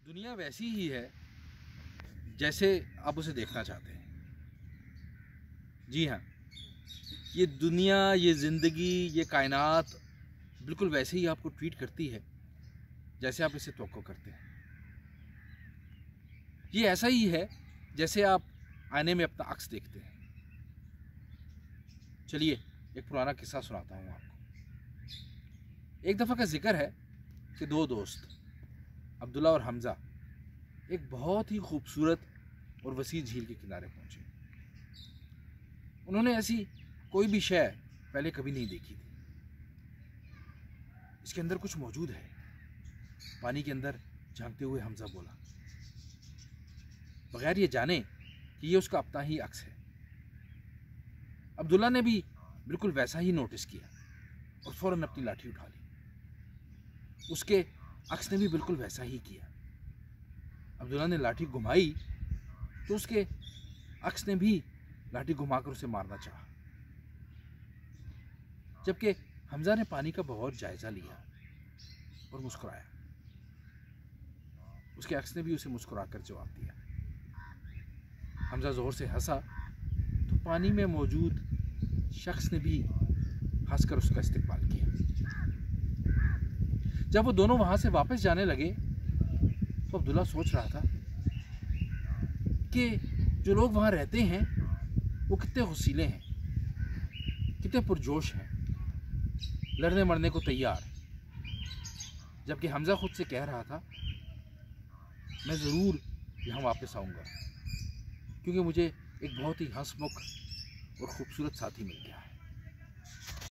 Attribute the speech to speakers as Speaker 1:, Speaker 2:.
Speaker 1: دنیا ویسی ہی ہے جیسے آپ اسے دیکھنا چاہتے ہیں. جی ہاں، یہ دنیا، یہ زندگی، یہ کائنات بالکل ویسے ہی آپ کو ٹریٹ کرتی ہے جیسے آپ اسے توقع کرتے ہیں. یہ ایسا ہی ہے جیسے آپ آئینے میں اپنا عکس دیکھتے ہیں. چلیے ایک پرانا قصہ سناتا ہوں آپ کو. ایک دفعہ کا ذکر ہے کہ دو دوست عبداللہ اور حمزہ ایک بہت ہی خوبصورت اور وسیع جھیل کے کنارے پہنچے. انہوں نے ایسی کوئی بھی شے پہلے کبھی نہیں دیکھی تھی. اس کے اندر کچھ موجود ہے. پانی کے اندر جھانکتے ہوئے حمزہ بولا، بغیر یہ جانے کہ یہ اس کا اپنا ہی عکس ہے. عبداللہ نے بھی بالکل ویسا ہی نوٹس کیا اور فوراً اپنی لاٹھی اٹھا لی. اس کے عکس نے بھی بالکل ویسا ہی کیا. عبداللہ نے لاٹھی گھمائی تو اس کے عکس نے بھی لاٹھی گھما کر اسے مارنا چاہا. جبکہ حمزہ نے پانی کا بغور جائزہ لیا اور مسکرایا. اس کے عکس نے بھی اسے مسکرا کر جواب دیا. حمزہ زور سے ہنسا تو پانی میں موجود شخص نے بھی ہنس کر اس کا استقبال کیا. جب وہ دونوں وہاں سے واپس جانے لگے تو عبداللہ سوچ رہا تھا کہ جو لوگ وہاں رہتے ہیں وہ کتنے حوصلے ہیں، کتنے پرجوش ہیں، لڑنے مرنے کو تیار. جبکہ حمزہ خود سے کہہ رہا تھا، میں ضرور یہاں واپس آؤں گا کیونکہ مجھے ایک بہت ہی ہنس مکھ اور خوبصورت ساتھی مل گیا ہے.